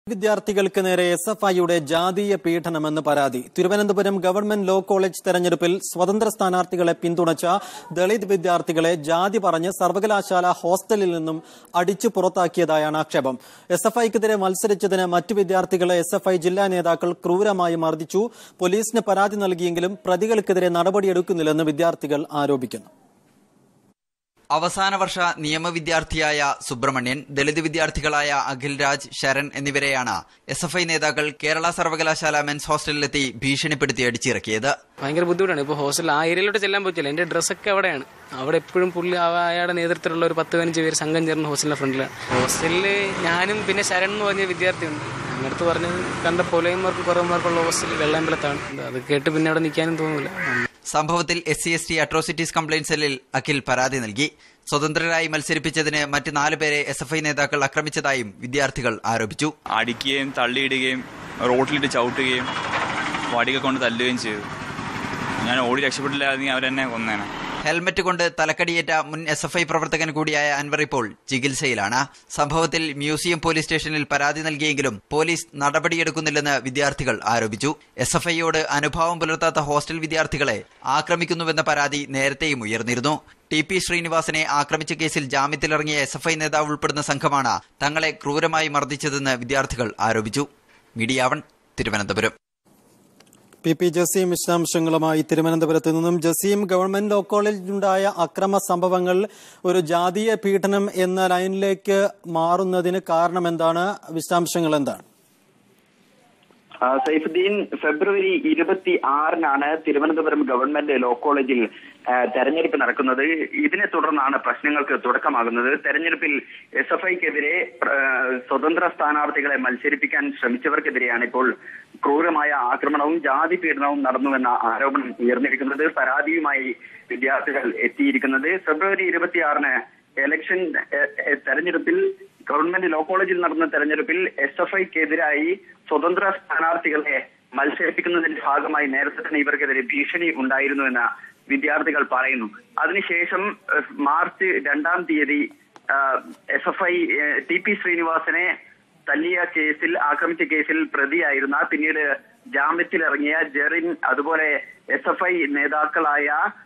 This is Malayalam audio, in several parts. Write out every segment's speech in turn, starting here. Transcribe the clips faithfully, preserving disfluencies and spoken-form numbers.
വിദ്യാർത്ഥികൾക്ക് നേരെ എസ് എഫ് ഐയുടെ ജാതീയ പീഡനമെന്ന് പരാതി. തിരുവനന്തപുരം ഗവൺമെന്റ് ലോ കോളേജ് തെരഞ്ഞെടുപ്പിൽ സ്വതന്ത്ര സ്ഥാനാർത്ഥികളെ പിന്തുണച്ച ദളിത് വിദ്യാർത്ഥികളെ ജാതി പറഞ്ഞ് സർവകലാശാല ഹോസ്റ്റലിൽ നിന്നും അടിച്ചു പുറത്താക്കിയതായാണ് ആക്ഷേപം. എസ് എഫ് ഐക്കെതിരെ മത്സരിച്ചതിന് മറ്റു വിദ്യാർത്ഥികളെ എസ് എഫ് ഐ ജില്ലാ നേതാക്കൾ ക്രൂരമായി മർദ്ദിച്ചു. പോലീസിന് പരാതി നൽകിയെങ്കിലും പ്രതികൾക്കെതിരെ നടപടിയെടുക്കുന്നില്ലെന്ന് വിദ്യാർത്ഥികൾ ആരോപിക്കുന്നു. അവസാന വർഷ നിയമ വിദ്യാർത്ഥിയായ സുബ്രഹ്മണ്യൻ, ദളിത് വിദ്യാർത്ഥികളായ അഖിൽ രാജ്, ശരൺ എന്നിവരെയാണ് എസ് എഫ് ഐ നേതാക്കൾ കേരള സർവകലാശാല മെൻസ് ഹോസ്റ്റലിലെത്തി ഭീഷണിപ്പെടുത്തി അടിച്ചിറക്കിയത്. ഭയങ്കര ബുദ്ധിമുട്ടാണ്. ഇപ്പോൾ ഹോസ്റ്റലിൽ ആ ഏരിയയിലോട്ട് ചെല്ലാൻ പറ്റില്ല. എന്റെ ഡ്രസ്സൊക്കെ അവിടെയാണ്. അവിടെ എപ്പോഴും പുള്ളി അയാളുടെ നേതൃത്വത്തിലുള്ള ഒരു പത്ത് പതിനഞ്ച് പേര് സംഘം ചേർന്ന് ഹോസ്റ്റലിന്റെ ഫ്രണ്ടിലാണ്. ഹോസ്റ്റലിൽ ഞാനും പിന്നെ ശരൺ എന്ന് പറഞ്ഞ വിദ്യാർത്ഥിയുണ്ട്. അങ്ങനത്തെ പറഞ്ഞത് കണ്ട പൊലയന്മാർക്ക് കുറവന്മാർക്കുള്ള ഹോസ്റ്റലിൽ വെള്ളയമ്പലത്താണ്. അത് കേട്ട് പിന്നെ അവിടെ നിൽക്കാനും തോന്നില്ല. സംഭവത്തിൽ S C S T atrocities complaint സെല്ലിൽ അഖിൽ പരാതി നൽകി. സ്വതന്ത്രരായി മത്സരിപ്പിച്ചതിന് മറ്റ് നാല് പേരെ എസ് എഫ് ഐ നേതാക്കൾ ആക്രമിച്ചതായും വിദ്യാർത്ഥികൾ ആരോപിച്ചു. അടിക്കുകയും തള്ളിയിടുകയും റോട്ടിലിട്ട് ചവിട്ടുകയും വടിക കൊണ്ട് തല്ലുകയും ചെയ്തു. ഞാൻ ഓടി രക്ഷപ്പെട്ടില്ലായിരുന്നെങ്കിൽ അവരെന്നെ കൊന്നേനെ. ഹെൽമറ്റ് കൊണ്ട് തലക്കടിയേറ്റ മുൻ എസ് എഫ് ഐ പ്രവർത്തകൻ കൂടിയായ അൻവർ ഇപ്പോൾ ചികിത്സയിലാണ്. സംഭവത്തിൽ മ്യൂസിയം പോലീസ് സ്റ്റേഷനിൽ പരാതി നൽകിയെങ്കിലും പോലീസ് നടപടിയെടുക്കുന്നില്ലെന്ന് വിദ്യാർത്ഥികൾ ആരോപിച്ചു. എസ് എഫ് ഐയോട് അനുഭാവം പുലർത്താത്ത ഹോസ്റ്റൽ വിദ്യാർത്ഥികളെ ആക്രമിക്കുന്നുവെന്ന പരാതി നേരത്തെയും ഉയർന്നിരുന്നു. ടി പി ശ്രീനിവാസനെ ആക്രമിച്ച കേസിൽ ജാമ്യത്തിലിറങ്ങിയ എസ് എഫ് ഐ നേതാവ് ഉൾപ്പെടുന്ന സംഘമാണ് തങ്ങളെ ക്രൂരമായി മർദ്ദിച്ചതെന്ന് വിദ്യാർത്ഥികൾ ആരോപിച്ചു. Media one, Thiruvananthapuram. P P Jaseem വിശദാംശങ്ങളുമായി തിരുവനന്തപുരത്ത് നിന്നും. ജസീം, ഗവൺമെന്റ് ലോ കോളേജിലുണ്ടായ അക്രമ സംഭവങ്ങൾ ഒരു ജാതീയ പീഡനം എന്ന ലൈനിലേക്ക് മാറുന്നതിന് കാരണം എന്താണ്? വിശദാംശങ്ങൾ എന്താണ്? സൈഫുദ്ദീൻ, ഫെബ്രുവരി ഇരുപത്തി ആറിനാണ് തിരുവനന്തപുരം ഗവൺമെന്റ് ലോ കോളേജിൽ തെരഞ്ഞെടുപ്പ് നടക്കുന്നത്. ഇതിനെ തുടർന്നാണ് പ്രശ്നങ്ങൾക്ക് തുടക്കമാകുന്നത്. തെരഞ്ഞെടുപ്പിൽ എസ് എഫ് ഐക്കെതിരെ സ്വതന്ത്ര സ്ഥാനാർത്ഥികളെ മത്സരിപ്പിക്കാൻ ശ്രമിച്ചവർക്കെതിരെയാണ് ഇപ്പോൾ ക്രൂരമായ ആക്രമണവും ജാതി പീഡനവും നടന്നുവെന്ന ആരോപണം ഉയർന്നിരിക്കുന്നത്. പരാതിയുമായി വിദ്യാർത്ഥികൾ എത്തിയിരിക്കുന്നത്. ഫെബ്രുവരി ഇരുപത്തിയാറിന് ഇലക്ഷൻ തെരഞ്ഞെടുപ്പിൽ ഗവൺമെന്റ് ലോ കോളേജിൽ നടന്ന തെരഞ്ഞെടുപ്പിൽ എസ് എഫ് ഐക്കെതിരായി സ്വതന്ത്ര സ്ഥാനാർത്ഥികളെ മത്സരിപ്പിക്കുന്നതിന്റെ ഭാഗമായി നേരത്തെ തന്നെ ഇവർക്കെതിരെ ഭീഷണി ഉണ്ടായിരുന്നുവെന്ന് വിദ്യാർത്ഥികൾ പറയുന്നു. അതിനുശേഷം മാർച്ച് രണ്ടാം തീയതി S F I T P ശ്രീനിവാസനെ തല്ലിയ കേസിൽ ആക്രമിച്ച കേസിൽ പ്രതിയായിരുന്ന, പിന്നീട് ജാമ്യത്തിലിറങ്ങിയ ജെറിൻ, അതുപോലെ എസ് എഫ് ഐ നേതാക്കളായ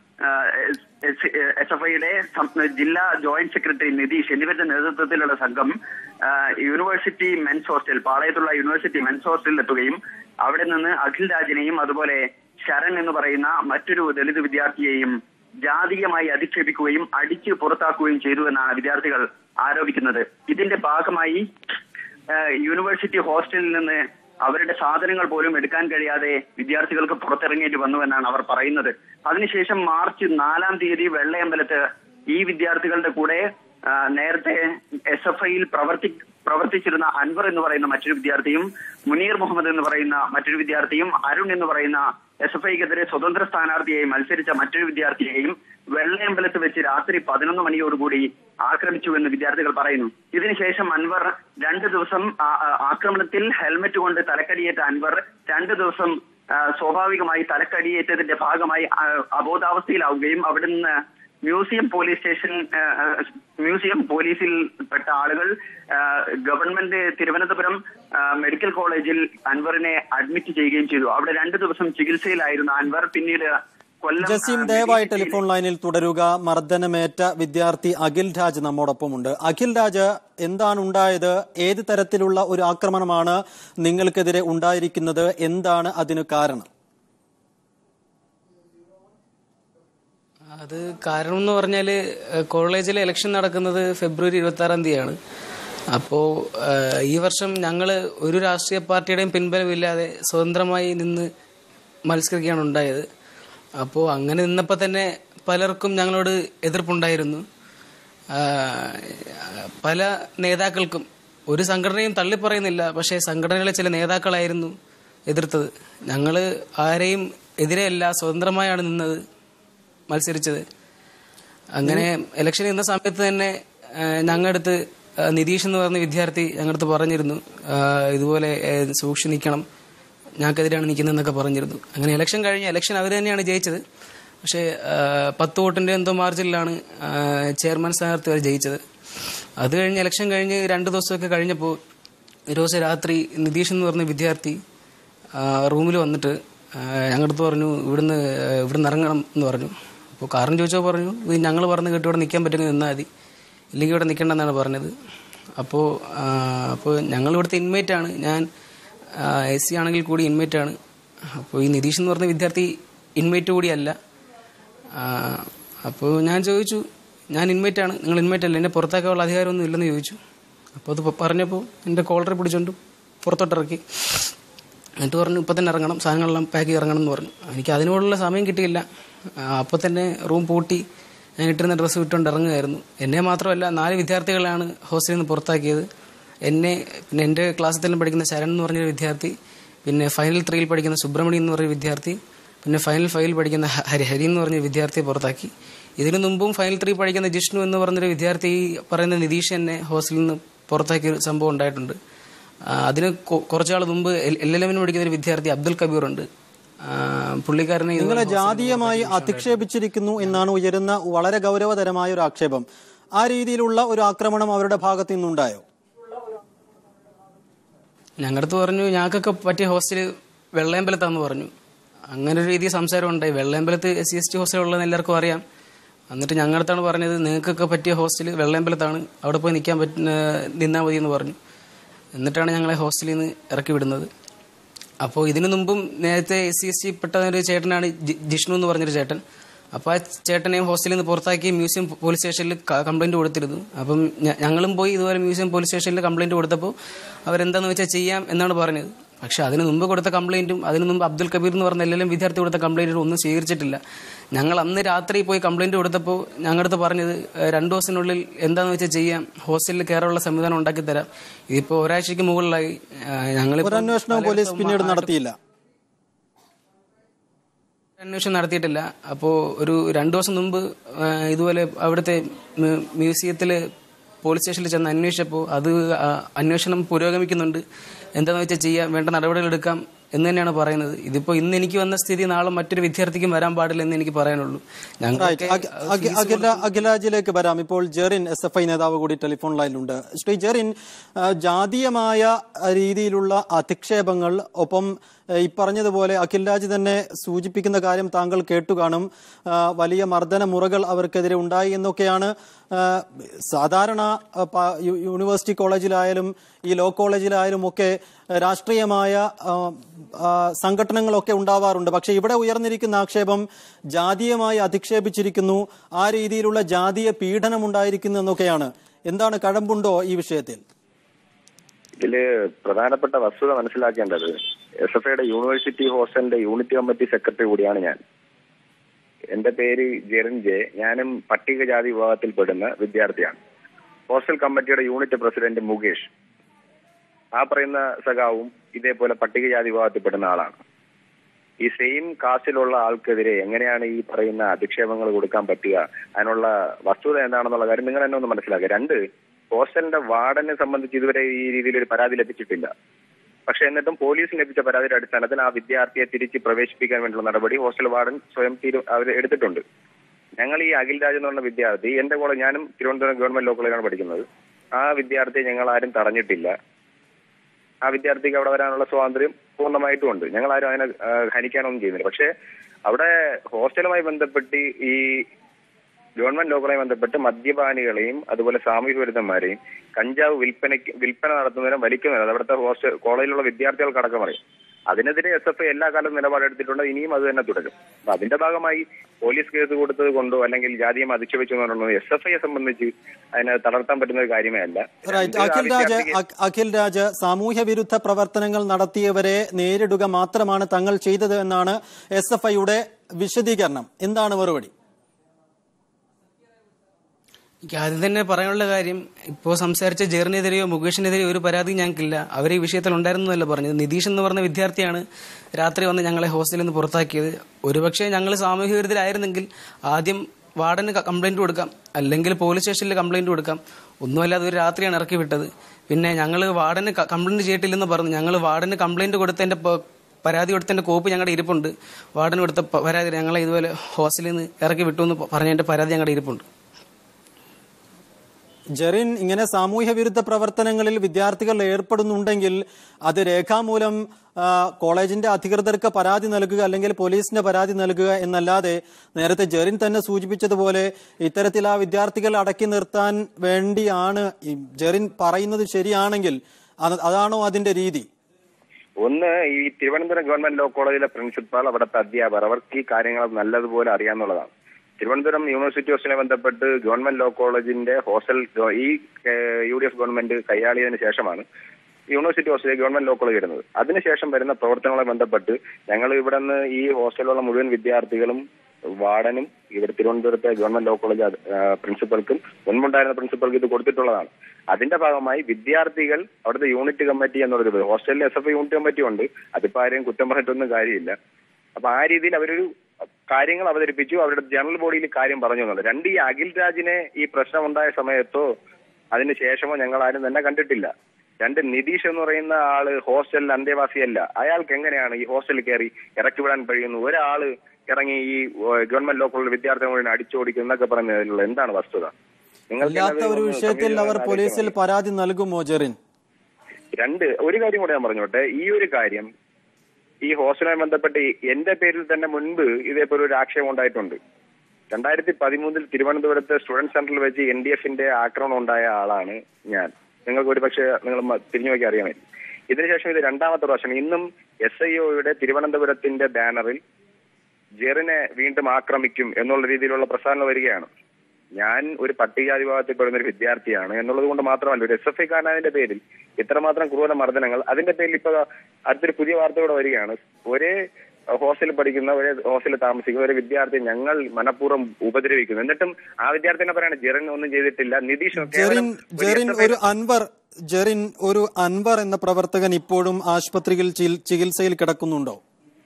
എസ് എഫ് ഐയുടെ ജില്ലാ ജോയിന്റ് സെക്രട്ടറി നിതീഷ് എന്നിവരുടെ നേതൃത്വത്തിലുള്ള സംഘം യൂണിവേഴ്സിറ്റി മെൻസ് ഹോസ്റ്റൽ, പാളയത്തുള്ള യൂണിവേഴ്സിറ്റി മെൻസ് ഹോസ്റ്റലിൽ എത്തുകയും അവിടെ നിന്ന് അഖിൽ രാജിനെയും അതുപോലെ ശരൺ എന്ന് പറയുന്ന മറ്റൊരു ദളിത് വിദ്യാർത്ഥിയെയും ജാതീയമായി അധിക്ഷേപിക്കുകയും അടിച്ച് പുറത്താക്കുകയും ചെയ്തു എന്നാണ് വിദ്യാർത്ഥികൾ ആരോപിക്കുന്നത്. ഇതിന്റെ ഭാഗമായി യൂണിവേഴ്സിറ്റി ഹോസ്റ്റലിൽ നിന്ന് അവരുടെ സാധനങ്ങൾ പോലും എടുക്കാൻ കഴിയാതെ വിദ്യാർത്ഥികൾക്ക് പുറത്തിറങ്ങേണ്ടി വന്നുവെന്നാണ് അവർ പറയുന്നത്. അതിനുശേഷം മാർച്ച് നാലാം തീയതി വെള്ളയമ്പലത്ത് ഈ വിദ്യാർത്ഥികളുടെ കൂടെ നേരത്തെ എസ് എഫ് ഐയിൽ പ്രവർത്തി പ്രവർത്തിച്ചിരുന്ന അൻവർ എന്ന് പറയുന്ന മറ്റൊരു വിദ്യാർത്ഥിയും, മുനീർ മുഹമ്മദ് എന്ന് പറയുന്ന മറ്റൊരു വിദ്യാർത്ഥിയും, അരുൺ എന്ന് പറയുന്ന എസ് എഫ് ഐക്കെതിരെ സ്വതന്ത്ര സ്ഥാനാർത്ഥിയായി മത്സരിച്ച മറ്റൊരു വിദ്യാർത്ഥിയെയും വെള്ളയമ്പലത്ത് വെച്ച് രാത്രി പതിനൊന്ന് മണിയോടുകൂടി ആക്രമിച്ചുവെന്ന് വിദ്യാർത്ഥികൾ പറയുന്നു. ഇതിനുശേഷം അൻവർ രണ്ടു ദിവസം ആക്രമണത്തിൽ ഹെൽമറ്റ് കൊണ്ട് തലക്കടിയേറ്റ അൻവർ രണ്ടു ദിവസം സ്വാഭാവികമായി തലക്കടിയേറ്റതിന്റെ ഭാഗമായി അബോധാവസ്ഥയിലാവുകയും അവിടെ നിന്ന് മ്യൂസിയം പോലീസ് സ്റ്റേഷൻ മ്യൂസിയം പോലീസിൽ പെട്ട ആളുകൾ ഗവൺമെന്റ് തിരുവനന്തപുരം മെഡിക്കൽ കോളേജിൽ അൻവറിനെ അഡ്മിറ്റ് ചെയ്യുകയും ചെയ്തു. അവിടെ രണ്ടു ദിവസം ചികിത്സയിലായിരുന്ന അൻവർ പിന്നീട് ജസീം, ദയവായി ടെലിഫോൺ ലൈനിൽ തുടരുക. മർദ്ദനമേറ്റ വിദ്യാർത്ഥി അഖിൽ രാജ് നമ്മോടൊപ്പമുണ്ട്. അഖിൽ രാജ്, എന്താണ് ഉണ്ടായത്? ഏത് തരത്തിലുള്ള ഒരു ആക്രമണമാണ് നിങ്ങൾക്കെതിരെ ഉണ്ടായിരിക്കുന്നത്? എന്താണ് അതിന് കാരണം? അത് കാരണം എന്ന് പറഞ്ഞാല് കോളേജിലെ ഇലക്ഷൻ നടക്കുന്നത് ഫെബ്രുവരി ഇരുപത്തി ആറാം തീയതിയാണ്. അപ്പോൾ ഈ വർഷം ഞങ്ങൾ ഒരു രാഷ്ട്രീയ പാർട്ടിയുടെയും പിൻബലമില്ലാതെ സ്വതന്ത്രമായി നിന്ന് മത്സരിക്കുകയാണ് ഉണ്ടായത്. അപ്പോൾ അങ്ങനെ നിന്നപ്പോൾ തന്നെ പലർക്കും ഞങ്ങളോട് എതിർപ്പുണ്ടായിരുന്നു. പല നേതാക്കൾക്കും, ഒരു സംഘടനയും തള്ളിപ്പറയുന്നില്ല, പക്ഷേ സംഘടനയിലെ ചില നേതാക്കളായിരുന്നു എതിർത്തത്. ഞങ്ങൾ ആരെയും എതിരെയല്ല, സ്വതന്ത്രമായാണ് നിന്നത്, മത്സരിച്ചത്. അങ്ങനെ ഇലക്ഷൻ നിന്ന സമയത്ത് തന്നെ ഞങ്ങളടുത്ത് നിതീഷ് എന്ന് പറഞ്ഞ വിദ്യാർത്ഥി ഞങ്ങളടുത്ത് പറഞ്ഞിരുന്നു, ഇതുപോലെ സൂക്ഷിച്ച് നിൽക്കണം, ഞങ്ങൾക്കെതിരെയാണ് നിൽക്കുന്നതെന്നൊക്കെ പറഞ്ഞിരുന്നു. അങ്ങനെ ഇലക്ഷൻ കഴിഞ്ഞ ഇലക്ഷൻ അവർ തന്നെയാണ് ജയിച്ചത്. പക്ഷേ പത്ത് വോട്ടിന്റെ എന്തോ മാർജിനിലാണ് ചെയർമാൻ സ്ഥാനാർത്ഥി അവർ ജയിച്ചത്. അത് കഴിഞ്ഞ് ഇലക്ഷൻ കഴിഞ്ഞ് രണ്ടു ദിവസമൊക്കെ കഴിഞ്ഞപ്പോൾ ഒരു ദിവസം രാത്രി നിതീഷ് എന്ന് പറഞ്ഞ വിദ്യാർത്ഥി റൂമിൽ വന്നിട്ട് ഞങ്ങളുടെ അടുത്ത് പറഞ്ഞു ഇവിടുന്ന് ഇവിടുന്ന് ഇറങ്ങണം എന്ന് പറഞ്ഞു. അപ്പോൾ കാരണം ചോദിച്ചാൽ പറഞ്ഞു ഇത് ഞങ്ങൾ പറഞ്ഞ് കേട്ട് ഇവിടെ നിൽക്കാൻ പറ്റുമെങ്കിൽ നിന്നാൽ മതി, ഇല്ലെങ്കിൽ ഇവിടെ നിൽക്കേണ്ടെന്നാണ് പറഞ്ഞത്. അപ്പോൾ അപ്പോൾ ഞങ്ങൾ ഇവിടുത്തെ ഇൻമേറ്റാണ്, ഞാൻ എസ് സി ആണെങ്കിൽ കൂടി ഇൻമേറ്റാണ്. അപ്പോൾ ഈ നിതീഷ് എന്ന് പറഞ്ഞ വിദ്യാർത്ഥി ഇൻമേറ്റ് കൂടിയല്ല. അപ്പോൾ ഞാൻ ചോദിച്ചു ഞാൻ ഇൻമേറ്റാണ്, നിങ്ങൾ ഇൻമേറ്റ് അല്ല, എന്നെ പുറത്താക്കാനുള്ള അധികാരമൊന്നും ഇല്ലെന്ന് ചോദിച്ചു. അപ്പോൾ അത് പറഞ്ഞപ്പോൾ എൻ്റെ കോളർ പിടിച്ചുകൊണ്ട് പുറത്തോട്ടിറക്കി. എന്നിട്ട് പറഞ്ഞു ഇപ്പം തന്നെ ഇറങ്ങണം, സാധനങ്ങളെല്ലാം പാക്ക് ചെയ്ത് ഇറങ്ങണം എന്ന് പറഞ്ഞു. എനിക്ക് അതിനോടുള്ള സമയം കിട്ടിയില്ല. അപ്പോൾ തന്നെ റൂം പൂട്ടി ഞാൻ ഇട്ടിരുന്ന ഡ്രസ്സ് വിട്ടുകൊണ്ട് ഇറങ്ങുമായിരുന്നു. എന്നെ മാത്രമല്ല നാല് വിദ്യാർത്ഥികളാണ് ഹോസ്റ്റലിൽ നിന്ന് പുറത്താക്കിയത്. എന്നെ, പിന്നെ എൻ്റെ ക്ലാസ്സിൽ തന്നെ പഠിക്കുന്ന ശരൺ എന്ന് പറഞ്ഞൊരു വിദ്യാർത്ഥി, പിന്നെ ഫൈനൽ ത്രീയിൽ പഠിക്കുന്ന സുബ്രഹ്മണ്യം എന്ന് പറഞ്ഞ വിദ്യാർത്ഥി, പിന്നെ ഫൈനൽ ഫൈവിൽ പഠിക്കുന്ന ഹരി ഹരി എന്ന് പറഞ്ഞ വിദ്യാർത്ഥിയെ പുറത്താക്കി. ഇതിനു മുമ്പും ഫൈനൽ ത്രീ പഠിക്കുന്ന ജിഷ്ണു എന്ന് പറഞ്ഞൊരു വിദ്യാർത്ഥി പറയുന്ന നിതീഷ് എന്നെ ഹോസ്റ്റലിൽ നിന്ന് പുറത്താക്കിയ സംഭവം ഉണ്ടായിട്ടുണ്ട്. അതിന് കുറച്ചാൾ മുമ്പ് എൽ എൽ എമ്മിന് പഠിക്കുന്ന ഒരു വിദ്യാർത്ഥി അബ്ദുൽ കബീർ ഉണ്ട്. പുള്ളിക്കാരനെ നിങ്ങളെ ജാതീയമായി അധിക്ഷേപിച്ചിരിക്കുന്നു എന്നാണ് ഉയരുന്ന വളരെ ഗൗരവതരമായ ഒരു ആക്ഷേപം. ആ രീതിയിലുള്ള ഒരു ആക്രമണം അവരുടെ ഭാഗത്തു നിന്നുണ്ടായോ? ഞങ്ങളടുത്ത് പറഞ്ഞു ഞങ്ങൾക്കൊക്കെ പറ്റിയ ഹോസ്റ്റല് വെള്ളയമ്പലത്താന്ന് പറഞ്ഞു. അങ്ങനെ ഒരു രീതിയിൽ സംസാരം ഉണ്ടായി. വെള്ളയമ്പലത്ത് S C S T hostel ഉള്ളതെന്ന് എല്ലാവർക്കും അറിയാം. എന്നിട്ട് ഞങ്ങളടുത്താണ് പറഞ്ഞത് നിങ്ങൾക്കൊക്കെ പറ്റിയ ഹോസ്റ്റൽ വെള്ളയമ്പലത്താണ്, അവിടെ പോയി നിൽക്കാൻ പറ്റുന്ന നിന്നാൽ മതി എന്ന് പറഞ്ഞു. എന്നിട്ടാണ് ഞങ്ങളെ ഹോസ്റ്റലിൽ നിന്ന് ഇറക്കി വിടുന്നത്. അപ്പോൾ ഇതിനു മുമ്പും നേരത്തെ എസ് സി എസ് ടി പെട്ട ഒരു ചേട്ടനാണ് ജിഷ്ണു എന്ന് പറഞ്ഞൊരു ചേട്ടൻ. അപ്പോൾ ആ ചേട്ടനെയും ഹോസ്റ്റലിൽ നിന്ന് പുറത്താക്കി മ്യൂസിയം പോലീസ് സ്റ്റേഷനിൽ കംപ്ലയിൻറ്റ് കൊടുത്തിരുന്നു. അപ്പം ഞങ്ങളും പോയി ഇതുപോലെ മ്യൂസിയം പോലീസ് സ്റ്റേഷനിൽ കംപ്ലയിൻറ്റ് കൊടുത്തപ്പോൾ അവരെന്താണെന്ന് വെച്ചാൽ ചെയ്യാം എന്നാണ് പറഞ്ഞത്. പക്ഷെ അതിന് മുമ്പ് കൊടുത്ത കംപ്ലയിൻറ്റും അതിന് മുമ്പ് അബ്ദുൽ കബീർ എന്ന് പറഞ്ഞ എല്ലാവരും വിദ്യാർത്ഥി കൊടുത്ത കംപ്ലയിൻറ്റും ഒന്നും സ്വീകരിച്ചിട്ടില്ല. ഞങ്ങൾ അന്ന് രാത്രി പോയി കംപ്ലയിൻറ്റ് കൊടുത്തപ്പോൾ ഞങ്ങളടുത്ത് പറഞ്ഞത് രണ്ടു ദിവസത്തിനുള്ളിൽ എന്താണെന്ന് വെച്ചാൽ ചെയ്യാം, ഹോസ്റ്റലിൽ കയറാനുള്ള സംവിധാനം ഉണ്ടാക്കി തരാം. ഇതിപ്പോൾ ഒരാഴ്ചയ്ക്ക് മുകളിലായി. ഞങ്ങൾ അന്വേഷണം പോലീസ് പിന്നീട് നടത്തിയില്ല അന്വേഷണം നടത്തിയിട്ടില്ല. അപ്പോൾ ഒരു രണ്ടു ദിവസം മുമ്പ് ഇതുപോലെ അവിടുത്തെ മ്യൂസിയത്തിൽ പോലീസ് സ്റ്റേഷനിൽ ചെന്ന് അന്വേഷിച്ചപ്പോൾ അത് അന്വേഷണം പുരോഗമിക്കുന്നുണ്ട്, എന്താണെന്ന് വെച്ചാൽ ചെയ്യാം, വേണ്ട നടപടികൾ എടുക്കാം എന്ന് തന്നെയാണ് പറയുന്നത്. ഇതിപ്പോൾ ഇന്ന് എനിക്ക് വന്ന സ്ഥിതി നാളെ മറ്റൊരു വിദ്യാർത്ഥിക്കും വരാൻ പാടില്ല എന്ന് എനിക്ക് പറയാനുള്ളൂ. അഖിലാജിലേക്ക് വരാം. ഇപ്പോൾ ജെറിൻ എസ് എഫ് ഐ നേതാവ് കൂടി ടെലിഫോൺ ലൈനിലുണ്ട്. ശ്രീ ജെറിൻ, ജാതീയമായ രീതിയിലുള്ള അധിക്ഷേപങ്ങൾ, ഒപ്പം ഈ പറഞ്ഞതുപോലെ അഖിൽരാജ് തന്നെ സൂചിപ്പിക്കുന്ന കാര്യം താങ്കൾ കേട്ടുകാണും, വലിയ മർദ്ദന മുറകൾ അവർക്കെതിരെ ഉണ്ടായി എന്നൊക്കെയാണ് സാധാരണ യൂണിവേഴ്സിറ്റി കോളേജിലായാലും ഈ ലോ കോളേജിലായാലും ഒക്കെ രാഷ്ട്രീയമായ സംഘടനകളൊക്കെ ഉണ്ടാവാറുണ്ട്. പക്ഷെ ഇവിടെ ഉയർന്നിരിക്കുന്ന ആക്ഷേപം ജാതീയമായി അധിക്ഷേപിച്ചിരിക്കുന്നു, ആ രീതിയിലുള്ള ജാതീയ പീഡനം ഉണ്ടായിരിക്കുന്നു എന്നൊക്കെയാണ്. എന്താണ്, കഴമ്പുണ്ടോ ഈ വിഷയത്തിൽ? ഇതില് പ്രധാനപ്പെട്ട വസ്തുത മനസ്സിലാക്കേണ്ടത്, എസ് എഫ് ഐയുടെ യൂണിവേഴ്സിറ്റി ഹോസ്റ്റലിന്റെ യൂണിറ്റ് കമ്മിറ്റി സെക്രട്ടറി കൂടിയാണ് ഞാൻ. എന്റെ പേര് ജെറിൻ ജെ. ഞാനും പട്ടികജാതി വിഭാഗത്തിൽപ്പെടുന്ന വിദ്യാർത്ഥിയാണ്. ഹോസ്റ്റൽ കമ്മിറ്റിയുടെ യൂണിറ്റ് പ്രസിഡന്റ് മുകേഷ്, ആ പറയുന്ന സഖാവും ഇതേപോലെ പട്ടികജാതി വിഭാഗത്തിൽപ്പെടുന്ന ആളാണ്. ഈ സെയിം കാസ്റ്റിലുള്ള ആൾക്കെതിരെ എങ്ങനെയാണ് ഈ പറയുന്ന അധിക്ഷേപങ്ങൾ കൊടുക്കാൻ പറ്റുക? അതിനുള്ള വസ്തുത എന്താണെന്നുള്ള കാര്യം നിങ്ങൾ തന്നെ ഒന്ന് മനസ്സിലാക്കുക. രണ്ട്, ഹോസ്റ്റലിന്റെ വാർഡനെ സംബന്ധിച്ച് ഇതുവരെ ഈ രീതിയിൽ ഒരു പരാതി ലഭിച്ചിട്ടില്ല. പക്ഷെ എന്നിട്ടും പോലീസിന് ലഭിച്ച പരാതിയുടെ അടിസ്ഥാനത്തിൽ ആ വിദ്യാർത്ഥിയെ തിരിച്ച് പ്രവേശിപ്പിക്കാൻ വേണ്ടിയുള്ള നടപടി ഹോസ്റ്റൽ വാർഡൻ സ്വയം തീരു അവർ എടുത്തിട്ടുണ്ട്. ഞങ്ങൾ ഈ അഖിൽരാജ് എന്ന് പറഞ്ഞ വിദ്യാർത്ഥി, എന്റെ കോളേജ്, ഞാനും തിരുവനന്തപുരം ഗവൺമെന്റ് ലോ കോളേജിലാണ് പഠിക്കുന്നത്. ആ വിദ്യാർത്ഥിയെ ഞങ്ങൾ ആരും തടഞ്ഞിട്ടില്ല. ആ വിദ്യാർത്ഥിക്ക് അവിടെ വരാനുള്ള സ്വാതന്ത്ര്യം പൂർണ്ണമായിട്ടും ഉണ്ട്. ഞങ്ങൾ ആരും അതിനെ ഹനിക്കാനൊന്നും ചെയ്യുന്നില്ല. പക്ഷെ അവിടെ ഹോസ്റ്റലുമായി ബന്ധപ്പെട്ട് ഈ ഗവൺമെന്റ് ലോ കോളേജുമായി ബന്ധപ്പെട്ട് മദ്യപാനികളെയും അതുപോലെ സാമൂഹ്യ വിരുദ്ധന്മാരെയും കഞ്ചാവ് വിൽപ്പനയ്ക്ക് വിൽപ്പന നടത്തുന്നതിനും വലിക്കുന്നതിനും അവിടുത്തെ ഹോസ്റ്റൽ കോളേജിലുള്ള വിദ്യാർത്ഥികൾക്കടക്കം പറയും. അതിനെതിരെ എസ് എഫ് ഐ എല്ലാ കാലവും നിലപാടെടുത്തിട്ടുണ്ട്, ഇനിയും അത് തന്നെ തുടരും. അപ്പൊ അതിന്റെ ഭാഗമായി പോലീസ് കേസ് കൊടുത്തത് കൊണ്ടോ അല്ലെങ്കിൽ ജാതിയെ അധിക്ഷേപിച്ചു കൊണ്ടോ എസ് എഫ് ഐയെ സംബന്ധിച്ച് അതിനെ തളർത്താൻ പറ്റുന്ന ഒരു കാര്യമേ അല്ല. അഖിൽരാജ് അഖിൽരാജ് സാമൂഹ്യ വിരുദ്ധ പ്രവർത്തനങ്ങൾ നടത്തിയവരെ നേരിടുക മാത്രമാണ് തങ്ങൾ ചെയ്തത് എന്നാണ് എസ് എഫ് ഐയുടെ വിശദീകരണം. എന്താണ് മറുപടി? എനിക്ക് ആദ്യം തന്നെ പറയാനുള്ള കാര്യം, ഇപ്പോൾ സംസാരിച്ച ജെറിനെതിരെയോ മുകേഷിനെതിരെയോ ഒരു പരാതി ഞങ്ങൾക്കില്ല. അവർ ഈ വിഷയത്തിൽ ഉണ്ടായിരുന്നല്ല പറഞ്ഞത്. നിതീഷ് എന്ന് പറഞ്ഞ വിദ്യാർത്ഥിയാണ് രാത്രി വന്ന് ഞങ്ങളെ ഹോസ്റ്റലിൽ നിന്ന് പുറത്താക്കിയത്. ഒരുപക്ഷെ ഞങ്ങൾ സാമൂഹ്യ വിരുദ്ധരായിരുന്നെങ്കിൽ ആദ്യം വാർഡന് കംപ്ലൈന്റ് കൊടുക്കാം, അല്ലെങ്കിൽ പോലീസ് സ്റ്റേഷനിൽ കംപ്ലൈന്റ് കൊടുക്കാം. ഒന്നുമല്ലാതെ ഒരു രാത്രിയാണ് ഇറക്കി വിട്ടത്. പിന്നെ ഞങ്ങൾ വാർഡന് കംപ്ലൈന്റ് ചെയ്തിട്ടില്ലെന്ന് പറഞ്ഞു. ഞങ്ങൾ വാർഡന് കംപ്ലൈന്റ് കൊടുത്തതിന്റെ പരാതി കൊടുത്തതിന്റെ കോപ്പി ഞങ്ങളുടെ ഇരിപ്പുണ്ട്. വാർഡന് കൊടുത്ത പരാതി ഞങ്ങളെ ഇതുപോലെ ഹോസ്റ്റലിൽ നിന്ന് ഇറക്കി വിട്ടു എന്ന് പറഞ്ഞതിന്റെ പരാതി ഞങ്ങളുടെ ഇരിപ്പുണ്ട്. ജെറിൻ, ഇങ്ങനെ സാമൂഹ്യ വിരുദ്ധ പ്രവർത്തനങ്ങളിൽ വിദ്യാർത്ഥികൾ ഏർപ്പെടുന്നുണ്ടെങ്കിൽ അത് രേഖാമൂലം കോളേജിന്റെ അധികൃതർക്ക് പരാതി നൽകുക അല്ലെങ്കിൽ പോലീസിന് പരാതി നൽകുക എന്നല്ലാതെ നേരത്തെ ജെറിൻ തന്നെ സൂചിപ്പിച്ചതുപോലെ ഇത്തരത്തിൽ ആ വിദ്യാർത്ഥികൾ അടക്കി നിർത്താൻ വേണ്ടിയാണ് ജെറിൻ പറയുന്നത് ശരിയാണെങ്കിൽ അതാണോ അതിന്റെ രീതി? ഒന്ന്, ഈ തിരുവനന്തപുരം ഗവൺമെന്റ് ലോ കോളേജിലെ പ്രിൻസിപ്പാൾ, അവിടുത്തെ അധ്യാപകർ, അവർക്ക് ഈ കാര്യങ്ങൾ നല്ലതുപോലെ അറിയാവുന്നതാണ്. തിരുവനന്തപുരം യൂണിവേഴ്സിറ്റി ഹോസ്റ്റലുമായി ബന്ധപ്പെട്ട് ഗവൺമെന്റ് ലോ കോളേജിന്റെ ഹോസ്റ്റൽ ഈ യു ഡി എഫ് ഗവൺമെന്റ് കൈയാളിയതിനു ശേഷമാണ് യൂണിവേഴ്സിറ്റി ഹോസ്റ്റലിൽ ഗവൺമെന്റ് ലോ കോളേജ് വരുന്നത്. അതിനുശേഷം വരുന്ന പ്രവർത്തനങ്ങളെ ബന്ധപ്പെട്ട് ഞങ്ങൾ ഇവിടെ നിന്ന് ഈ ഹോസ്റ്റലിലുള്ള മുഴുവൻ വിദ്യാർത്ഥികളും വാർഡനും ഇവിടെ തിരുവനന്തപുരത്തെ ഗവൺമെന്റ് ലോ കോളേജ് പ്രിൻസിപ്പൽക്കും മുൻപുണ്ടായിരുന്ന പ്രിൻസിപ്പൽക്കും ഇത് കൊടുത്തിട്ടുള്ളതാണ്. അതിന്റെ ഭാഗമായി വിദ്യാർത്ഥികൾ അവിടുത്തെ യൂണിറ്റ് കമ്മിറ്റി എന്നുള്ളത്, ഹോസ്റ്റലിൽ S F I unit committee ഉണ്ട്, അതിപ്പോ ആരെയും കുറ്റം പറഞ്ഞിട്ടൊന്നും കാര്യമില്ല. അപ്പൊ ആ രീതിയിൽ അവരൊരു കാര്യങ്ങൾ അവതരിപ്പിച്ചു, അവരുടെ ജനറൽ ബോഡിയിൽ കാര്യം പറഞ്ഞു എന്നുള്ളത്. രണ്ട്, ഈ അഖിൽ രാജിനെ ഈ പ്രശ്നം ഉണ്ടായ സമയത്തോ അതിന് ശേഷമോ ഞങ്ങൾ ആരും തന്നെ കണ്ടിട്ടില്ല. രണ്ട്, നിതീഷ് എന്ന് പറയുന്ന ആള് ഹോസ്റ്റലിൽ അന്തേവാസിയല്ല. അയാൾക്ക് എങ്ങനെയാണ് ഈ ഹോസ്റ്റലിൽ കയറി ഇറക്കി വിടാൻ കഴിയുന്നു? ഒരാള് ഇറങ്ങി ഈ ഗവൺമെന്റ് ലോ കോളേജ് വിദ്യാർത്ഥികൾ മുഴുവൻ അടിച്ചോടിക്കും എന്നൊക്കെ പറയുന്നതിലുള്ള എന്താണ് വസ്തുത? നിങ്ങൾക്ക് ഒരു വിഷയത്തിൽ അവർ പോലീസിൽ പരാതി നൽകുമോ ജെറിൻ? രണ്ട്, ഒരു കാര്യം കൂടെ ഞാൻ പറഞ്ഞോട്ടെ. ഈ ഒരു കാര്യം ഈ ഹോസ്റ്റലുമായി ബന്ധപ്പെട്ട് എന്റെ പേരിൽ തന്നെ മുൻപ് ഇതേപോലെ ഒരു ആക്ഷേപം ഉണ്ടായിട്ടുണ്ട്. രണ്ടായിരത്തി പതിമൂന്നിൽ തിരുവനന്തപുരത്ത് സ്റ്റുഡന്റ് സെന്ററിൽ വെച്ച് എൻ ഡി എഫിന്റെ ആക്രമണം ഉണ്ടായ ആളാണ് ഞാൻ. നിങ്ങൾക്ക് ഒരു പക്ഷേ നിങ്ങൾ തിരിഞ്ഞു നോക്കി അറിയാമായിരിക്കും. ഇതിനുശേഷം ഇത് രണ്ടാമത്തെ പ്രാവശ്യം. ഇന്നും എസ് ഐ ഒയുടെ തിരുവനന്തപുരത്തിന്റെ ബാനറിൽ ജെറിനെ വീണ്ടും ആക്രമിക്കും എന്നുള്ള രീതിയിലുള്ള പ്രസ്താവന വരികയാണ്. ഞാൻ ഒരു പട്ടികജാതി വിഭാഗത്തിൽപ്പെടുന്ന ഒരു വിദ്യാർത്ഥിയാണ് എന്നുള്ളത് കൊണ്ട് മാത്രമല്ല, ഒരു എസ് എഫ് ഐ കാരനതിന്റെ പേരിൽ ഇത്രമാത്രം ക്രൂര മർദ്ദനങ്ങൾ, അതിന്റെ പേരിൽ ഇപ്പൊ അടുത്തൊരു പുതിയ വാർത്ത കൂടെ വരികയാണ്. ഒരേ ഹോസ്റ്റലിൽ പഠിക്കുന്ന, ഒരേ ഹോസ്റ്റലിൽ താമസിക്കുന്ന ഒരു വിദ്യാർത്ഥി ഞങ്ങൾ മനഃപൂർവ്വം ഉപദ്രവിക്കുന്നു. എന്നിട്ടും ആ വിദ്യാർത്ഥിനെ പറയാണ് ജെറിൻ ഒന്നും ചെയ്തിട്ടില്ല. നിതീഷ് ജെറിൻ ഒരു അൻവർ ജെറിൻ ഒരു അൻവർ എന്ന പ്രവർത്തകൻ ഇപ്പോഴും ആശുപത്രിയിൽ ചികിത്സയിൽ കിടക്കുന്നുണ്ടോ?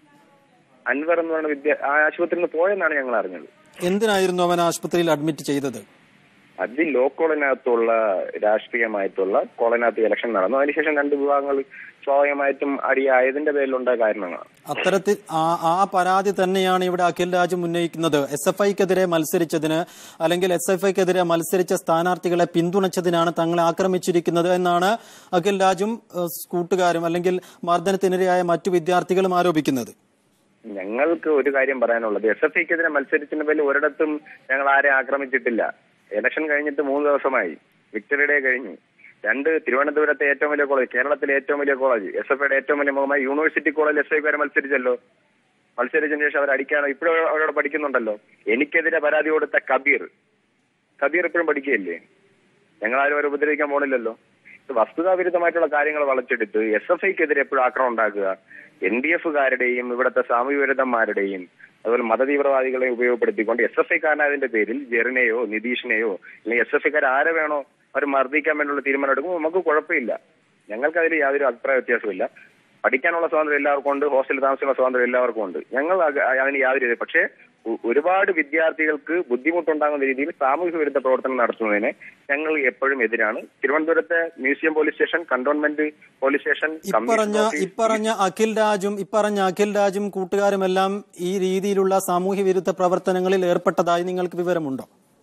അൻവർ എന്ന് പറയുന്ന വിദ്യ ആശുപത്രിയിൽ നിന്ന് പോയെന്നാണ് ഞങ്ങൾ അറിഞ്ഞത്. എന്തിനായിരുന്നു അവൻ ആശുപത്രിയിൽ അഡ്മിറ്റ് ചെയ്തത്? അത് ലോ കോളേജിനകത്തുള്ള രാഷ്ട്രീയമായിട്ടുള്ള കോളേജിനകത്ത് ഇലക്ഷൻ നടന്നു. അതിനുശേഷം രണ്ട് വിഭാഗങ്ങൾ സ്വാഭാവികമായിട്ടും അടിയായതിന്റെ പേരിലുണ്ടായ കാരണങ്ങളാണ്. അത്തരത്തിൽ ആ പരാതി തന്നെയാണ് ഇവിടെ അഖിൽ രാജും ഉന്നയിക്കുന്നത്. എസ് എഫ് ഐക്കെതിരെ മത്സരിച്ചതിന് അല്ലെങ്കിൽ എസ് എഫ് ഐക്കെതിരെ മത്സരിച്ച സ്ഥാനാർത്ഥികളെ പിന്തുണച്ചതിനാണ് തങ്ങളെ ആക്രമിച്ചിരിക്കുന്നത് എന്നാണ് അഖിൽ രാജും കൂട്ടുകാരും അല്ലെങ്കിൽ മർദ്ദനത്തിനിരയായ മറ്റു വിദ്യാർത്ഥികളും ആരോപിക്കുന്നത്. ഞങ്ങൾക്ക് ഒരു കാര്യം പറയാനുള്ളത്, എസ് എഫ് ഐക്കെതിരെ മത്സരിച്ചതിന് പേരിൽ ഒരിടത്തും ഞങ്ങൾ ആരെ ആക്രമിച്ചിട്ടില്ല. ഇലക്ഷൻ കഴിഞ്ഞിട്ട് മൂന്ന് ദിവസമായി, വിക്ടറി ഡേ കഴിഞ്ഞു. രണ്ട്, തിരുവനന്തപുരത്തെ ഏറ്റവും വലിയ കോളേജ്, കേരളത്തിലെ ഏറ്റവും വലിയ കോളേജ്, എസ് എഫ് ഐയുടെ ഏറ്റവും വലിയ മുഖമായി യൂണിവേഴ്സിറ്റി കോളേജ് എസ് ഐ കാരെ മത്സരിച്ചല്ലോ. മത്സരിച്ചതിന് ശേഷം അവർ അടിക്കാനോ ഇപ്പോഴും അവരോട് പഠിക്കുന്നുണ്ടല്ലോ. എനിക്കെതിരെ പരാതി കൊടുത്ത കബീർ കബീർ ഇപ്പോഴും പഠിക്കുകയല്ലേ? ഞങ്ങളാരും അവരെ ഉപദ്രവിക്കാൻ പോണില്ലല്ലോ. വസ്തുതാവിരുദ്ധമായിട്ടുള്ള കാര്യങ്ങൾ വളച്ചെടുത്ത് എസ് എഫ് ഐക്കെതിരെ എപ്പോഴും ആക്രമണം ഉണ്ടാക്കുക, എൻ ഡി എഫുകാരുടെയും ഇവിടുത്തെ സാമൂഹ്യ വിരുദ്ധന്മാരുടെയും അതുപോലെ മതതീവ്രവാദികളെയും ഉപയോഗപ്പെടുത്തിക്കൊണ്ട് എസ് എഫ് ഐക്കാരനതിന്റെ പേരിൽ ജെറിനെയോ നിതീഷിനെയോ അല്ലെങ്കിൽ എസ് എഫ് ഐക്കാർ ആരെ വേണോ അവർ മർദ്ദിക്കാൻ വേണ്ടിയുള്ള തീരുമാനം എടുക്കുമ്പോൾ നമുക്ക് കുഴപ്പമില്ല. ഞങ്ങൾക്കതിൽ യാതൊരു അഭിപ്രായ വ്യത്യാസമില്ല. പഠിക്കാനുള്ള സ്വാതന്ത്ര്യം എല്ലാവർക്കും ഉണ്ട്, ഹോസ്റ്റലിൽ താമസിക്കുന്ന സ്വാതന്ത്ര്യം എല്ലാവർക്കും ഉണ്ട്. ഞങ്ങൾ അതിന് യാതൊരു, പക്ഷേ ഒരുപാട് വിദ്യാർത്ഥികൾക്ക് ബുദ്ധിമുട്ടുണ്ടാകുന്ന രീതിയിൽ സാമൂഹ്യ വിരുദ്ധ പ്രവർത്തനം നടത്തുന്നതിന് ഞങ്ങൾ എപ്പോഴും എതിരാണ്. തിരുവനന്തപുരത്തെ museum police station, cantonment police station, ഇപ്പറഞ്ഞ ഇപ്പറഞ്ഞ അഖിൽ രാജും ഇപ്പറഞ്ഞ അഖിൽ രാജും കൂട്ടുകാരുമെല്ലാം ഈ രീതിയിലുള്ള സാമൂഹ്യ വിരുദ്ധ പ്രവർത്തനങ്ങളിൽ ഏർപ്പെട്ടതായി നിങ്ങൾക്ക് വിവരമുണ്ടോ?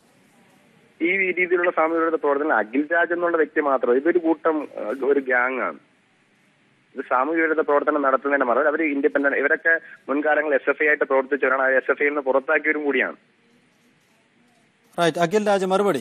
ഈ രീതിയിലുള്ള സാമൂഹ്യ വിരുദ്ധ പ്രവർത്തനം അഖിൽ രാജ് എന്നുള്ള വ്യക്തി മാത്രം, ഇതൊരു കൂട്ടം, ഒരു ഗ്യാങ് ആണ്. ഇത് സാമൂഹ്യ വിരുദ്ധ പ്രവർത്തനം നടത്തുന്നതിന്റെ മറവിൽ അവർ ഇൻഡിപെൻഡന്റ്, ഇവരൊക്കെ മുൻകാലങ്ങളിൽ എസ് എഫ് ഐ ആയിട്ട് പ്രവർത്തിച്ചവരാണ്. എസ് എഫ് ഐയിൽ നിന്ന് പുറത്താക്കിയവരും കൂടിയാണ്. അഖിൽ രാജ് മറുപടി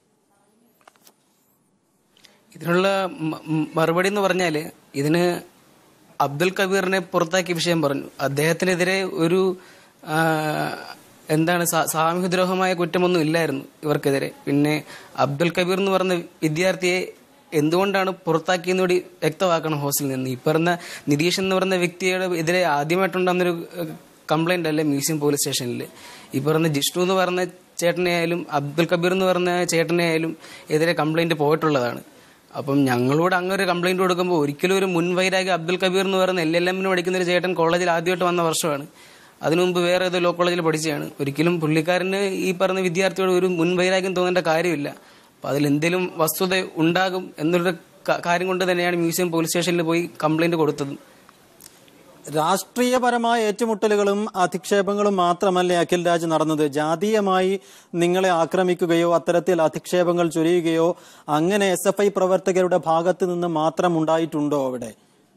ഇതിനുള്ള മറുപടി എന്ന് പറഞ്ഞാല്, ഇതിന് അബ്ദുൽ കബീറിനെ പുറത്താക്കിയ വിഷയം പറഞ്ഞു. അദ്ദേഹത്തിനെതിരെ ഒരു എന്താണ് സാമൂഹ്യദ്രോഹമായ കുറ്റമൊന്നും ഇല്ലായിരുന്നു ഇവർക്കെതിരെ. പിന്നെ അബ്ദുൽ കബീർ എന്ന് പറഞ്ഞ വിദ്യാർത്ഥിയെ എന്തുകൊണ്ടാണ് പുറത്താക്കിയെന്നുകൂടി വ്യക്തമാക്കണം ഹോസ്റ്റലിൽ നിന്ന്. ഈ പറഞ്ഞ നിതീഷ് എന്ന് പറഞ്ഞ വ്യക്തിയുടെ എതിരെ ആദ്യമായിട്ടുണ്ടാകുന്നൊരു കംപ്ലൈന്റ് അല്ലേ മ്യൂസിയം പോലീസ് സ്റ്റേഷനിൽ. ഈ പറഞ്ഞ ജിഷ്ണു എന്ന് പറഞ്ഞ ചേട്ടനെ ആയാലും അബ്ദുൽ കബീർ എന്ന് പറഞ്ഞ ചേട്ടനെ ആയാലും എതിരെ കംപ്ലൈന്റ് പോയിട്ടുള്ളതാണ്. അപ്പം ഞങ്ങളോട് അങ്ങനെ ഒരു കംപ്ലൈന്റ് കൊടുക്കുമ്പോൾ ഒരിക്കലും ഒരു മുൻവൈരാഗ്യം അബ്ദുൽ കബീർ എന്ന് പറയുന്ന എൽ എൽ എമ്മിന് പഠിക്കുന്ന ഒരു ചേട്ടൻ കോളേജിൽ ആദ്യമായിട്ട് വന്ന വർഷമാണ്. അതിനു മുമ്പ് വേറെ ഏതോ ലോ കോളേജിൽ പഠിച്ചതാണ്. ഒരിക്കലും പുള്ളിക്കാരന് ഈ പറഞ്ഞ വിദ്യാർത്ഥിയോട് ഒരു മുൻവൈരാഗ്യം തോന്നേണ്ട കാര്യമില്ല. അപ്പം അതിലെന്തെങ്കിലും വസ്തുത ഉണ്ടാകും എന്നൊരു കാര്യം കൊണ്ട് തന്നെയാണ് മ്യൂസിയം പോലീസ് സ്റ്റേഷനിൽ പോയി കംപ്ലൈന്റ് കൊടുത്തത്. രാഷ്ട്രീയപരമായ ഏറ്റുമുട്ടലുകളും അധിക്ഷേപങ്ങളും മാത്രമല്ലേ അഖിൽ രാജ് നടന്നത്? ജാതീയമായി നിങ്ങളെ ആക്രമിക്കുകയോ അത്തരത്തിൽ അധിക്ഷേപങ്ങൾ ചൊരിയുകയോ അങ്ങനെ എസ് എഫ് ഐ പ്രവർത്തകരുടെ ഭാഗത്ത് നിന്ന് മാത്രം ഉണ്ടായിട്ടുണ്ടോ അവിടെ?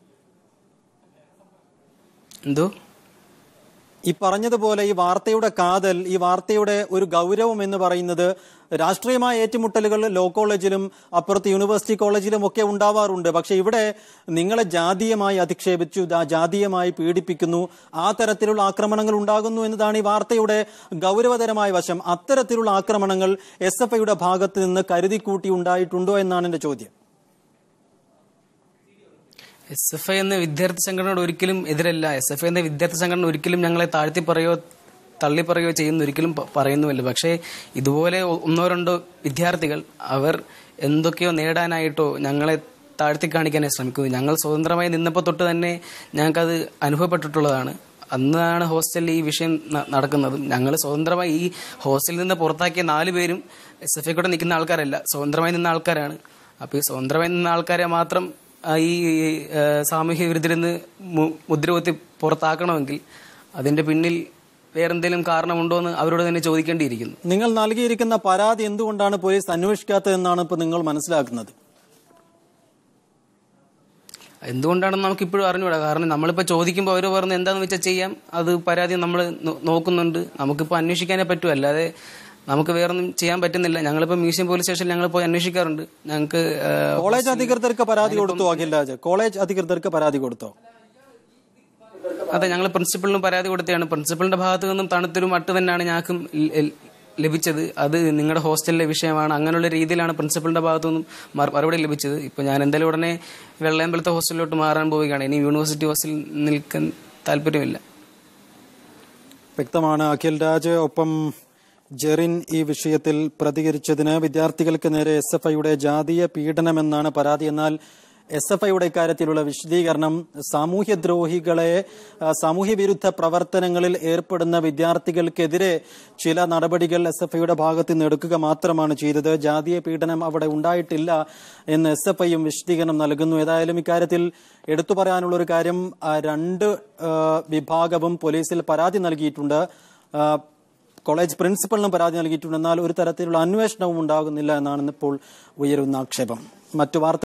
എന്തോ ഈ പറഞ്ഞതുപോലെ ഈ വാർത്തയുടെ കാതൽ, ഈ വാർത്തയുടെ ഒരു ഗൗരവം എന്ന് പറയുന്നത് രാഷ്ട്രീയമായ ഏറ്റുമുട്ടലുകൾ ലോ കോളേജിലും അപ്പുറത്ത് യൂണിവേഴ്സിറ്റി കോളേജിലും ഒക്കെ ഉണ്ടാവാറുണ്ട്. പക്ഷെ ഇവിടെ നിങ്ങളെ ജാതീയമായി അധിക്ഷേപിച്ചു, ജാതീയമായി പീഡിപ്പിക്കുന്നു, ആ തരത്തിലുള്ള ആക്രമണങ്ങൾ ഉണ്ടാകുന്നു എന്നതാണ് ഈ വാർത്തയുടെ ഗൗരവതരമായ വശം. അത്തരത്തിലുള്ള ആക്രമണങ്ങൾ എസ് എഫ് ഐയുടെ ഭാഗത്ത് നിന്ന് കരുതിക്കൂട്ടി ഉണ്ടായിട്ടുണ്ടോ എന്നാണ് എന്റെ ചോദ്യം. എസ് എഫ് ഐ എന്ന വിദ്യാർത്ഥി സംഘടനയോട് ഒരിക്കലും എതിരല്ല. എസ് എഫ് ഐ എന്ന വിദ്യാർത്ഥി സംഘടന ഒരിക്കലും ഞങ്ങളെ താഴ്ത്തി പറയോ തള്ളി പറയുകയോ ചെയ്യുന്ന ഒരിക്കലും പറയുന്നുമില്ല. പക്ഷേ ഇതുപോലെ ഒന്നോ രണ്ടോ വിദ്യാർത്ഥികൾ അവർ എന്തൊക്കെയോ നേടാനായിട്ടോ ഞങ്ങളെ താഴ്ത്തി കാണിക്കാനായി ശ്രമിക്കുന്നു. ഞങ്ങൾ സ്വതന്ത്രമായി നിന്നപ്പോൾ തൊട്ട് തന്നെ ഞങ്ങൾക്കത് അനുഭവപ്പെട്ടിട്ടുള്ളതാണ്. അന്നാണ് ഹോസ്റ്റലിൽ ഈ വിഷയം നടക്കുന്നത്. ഞങ്ങൾ സ്വതന്ത്രമായി ഈ ഹോസ്റ്റലിൽ നിന്ന് പുറത്താക്കിയ നാല് പേരും എസ് എഫ് ഐ കൂടെ നിൽക്കുന്ന ആൾക്കാരല്ല, സ്വതന്ത്രമായി നിന്ന ആൾക്കാരാണ്. അപ്പോൾ ഈ സ്വതന്ത്രമായി നിന്ന ആൾക്കാരെ മാത്രം ഈ സാമൂഹ്യ വിരുദ്ധരിൽ നിന്ന് മുദ്രകുത്തി പുറത്താക്കണമെങ്കിൽ അതിന്റെ പിന്നിൽ വേറെന്തെങ്കിലും കാരണമുണ്ടോ എന്ന് അവരോട് തന്നെ ചോദിക്കേണ്ടിയിരിക്കുന്നു. നിങ്ങൾ നൽകിയിരിക്കുന്ന പരാതി എന്തുകൊണ്ടാണ് പോലീസ് അന്വേഷിക്കാത്തതെന്നാണ് ഇപ്പോൾ നിങ്ങൾ മനസ്സിലാക്കുന്നത്? എന്തുകൊണ്ടാണെന്ന് നമുക്ക് ഇപ്പോഴും അറിഞ്ഞൂടാ. കാരണം നമ്മളിപ്പോൾ ചോദിക്കുമ്പോൾ അവർ പറഞ്ഞ് എന്താണെന്ന് വെച്ചാൽ ചെയ്യാം, അത് പരാതി നമ്മൾ നോക്കുന്നുണ്ട്, നമുക്കിപ്പോൾ അന്വേഷിക്കാനേ പറ്റൂ, അല്ലാതെ നമുക്ക് വേറൊന്നും ചെയ്യാൻ പറ്റുന്നില്ല. ഞങ്ങളിപ്പോൾ മ്യൂസിയം പോലീസ് സ്റ്റേഷനിൽ ഞങ്ങൾ പോയി അന്വേഷിക്കാറുണ്ട്. ഞങ്ങൾക്ക് കോളേജ് അധികൃതർക്ക് പരാതി കൊടുത്തോ അഖിൽ രാജ്? കോളേജ് അധികൃതർക്ക് പരാതി കൊടുത്തോ? അതെ, ഞങ്ങൾ പ്രിൻസിപ്പളിനും പരാതി കൊടുത്തതാണ്. പ്രിൻസിപ്പളിന്റെ ഭാഗത്തു നിന്നും തണുത്തൊരു മട്ട് തന്നെയാണ് ഞങ്ങൾക്കും ലഭിച്ചത്. അത് നിങ്ങളുടെ ഹോസ്റ്റലിലെ വിഷയമാണ്, അങ്ങനെയുള്ള രീതിയിലാണ് പ്രിൻസിപ്പളിന്റെ ഭാഗത്തു നിന്നും മറുപടി ലഭിച്ചത്. ഇപ്പൊ ഞാൻ എന്തായാലും ഉടനെ വെള്ളയമ്പലത്തെ ഹോസ്റ്റലിലോട്ട് മാറാൻ പോവുകയാണ്. ഇനി യൂണിവേഴ്സിറ്റി ഹോസ്റ്റലിൽ നിൽക്കാൻ താല്പര്യമില്ല. വ്യക്തമാണ് അഖിൽ രാജ്. ഒപ്പം ജെറിൻ ഈ വിഷയത്തിൽ പ്രതികരിച്ചതിന് വിദ്യാർത്ഥികൾക്ക് നേരെ എസ് എഫ് ഐയുടെ ജാതീയ പീഡനമെന്നാണ് പരാതി. എന്നാൽ എസ് എഫ് ഐയുടെ ഇക്കാര്യത്തിലുള്ള വിശദീകരണം സാമൂഹ്യദ്രോഹികളെ, സാമൂഹ്യ വിരുദ്ധ പ്രവർത്തനങ്ങളിൽ ഏർപ്പെടുന്ന വിദ്യാർത്ഥികൾക്കെതിരെ ചില നടപടികൾ എസ് എഫ് ഐയുടെ ഭാഗത്ത് നിന്ന് എടുക്കുക മാത്രമാണ് ചെയ്തത്. ജാതീയ പീഡനം അവിടെ ഉണ്ടായിട്ടില്ല എന്ന് എസ് എഫ് ഐയും വിശദീകരണം നൽകുന്നു. ഏതായാലും ഇക്കാര്യത്തിൽ എടുത്തു പറയാനുള്ള ഒരു കാര്യം, രണ്ട് വിഭാഗവും പോലീസിൽ പരാതി നൽകിയിട്ടുണ്ട്. കോളേജ് പ്രിൻസിപ്പലിനും പരാതി നൽകിയിട്ടുണ്ട്. എന്നാൽ ഒരു തരത്തിലുള്ള അന്വേഷണവും ഉണ്ടാകുന്നില്ല എന്നാണ് ഇപ്പോൾ ഉയരുന്ന ആക്ഷേപം. മറ്റു വാർത്ത